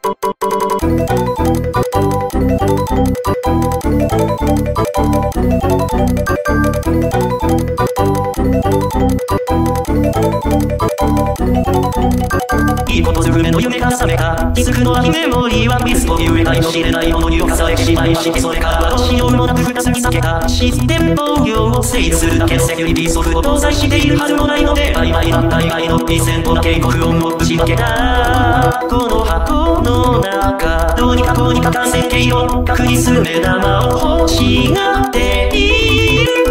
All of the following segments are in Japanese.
いいことずくめの夢が覚めた。気づくのは姫もりワンピースという得体の知れないものに侵されしまいして、それからどうしようもなく二つに避けた。システム防御を整理するだけセキュリティソフト搭載しているはずもないので、曖昧な大概のピーセントだけ国音を打ち分けた。この箱の中、どうにかこうにか感染経路を確認する目玉を欲しがっている。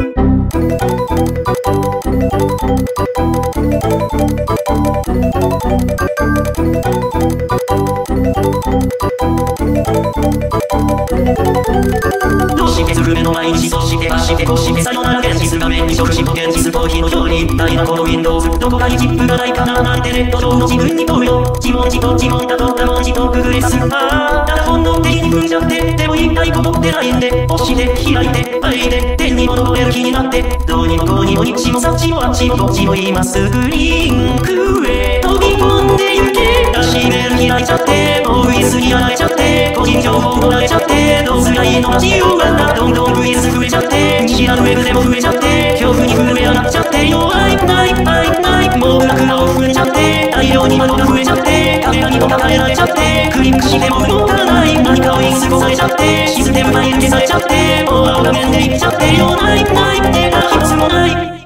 どうしてする目の毎日、そして走ってこしてさよなら現実画面に食事と現実逃避のように一体なこの Windows、 どこかにチップがないかななんてネット上の自分に問うよ。自問自答自問だと他文字とググれすただ本能的に踏んじゃって、でも一体こもってないんで、押して開いて開いて天に戻れる気になって、どうにもこうにもにっちもさっちもあっちもどっちも今すぐリンクへ飛び込んでゆけ。閉める開いちゃって、もうウイルスにやられちゃって、個人情報もられちゃって、どうすりゃいいのマジよがな。どんどんウイルス増えちゃって、見知らぬウェブでも増えちゃって、恐怖に震え上がっちゃって、弱いないないない、もうブラクラを増えちゃって、大量に窓が増えちゃって、カメラにも書かれられちゃって、クリックしても動かない、何かをインストされちゃって、システム内抜けされちゃって、もう青画面でいっちゃって、弱いない手が一つもない。